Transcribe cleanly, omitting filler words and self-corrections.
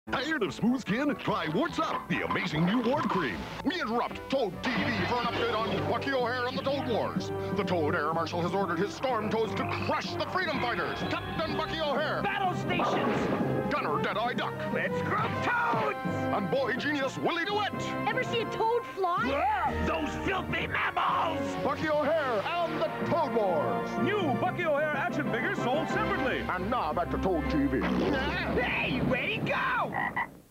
Tired of smooth skin? Try Warts Up, the amazing new wart cream. We interrupt Toad TV for an update on Bucky OHare and the Toad Wars. The Toad Air Marshal has ordered his Storm Toads to crush the Freedom Fighters. Captain Bucky OHare. Battle stations. Gunner Deadeye Duck. Let's group toads. And Boy Genius Willie DeWitt. Ever see a toad fly? Yeah, those filthy mammals. Bucky OHare and the Toad Wars. New Bucky OHare action figures sold separately. And now back to Toad TV. Hey, way to go!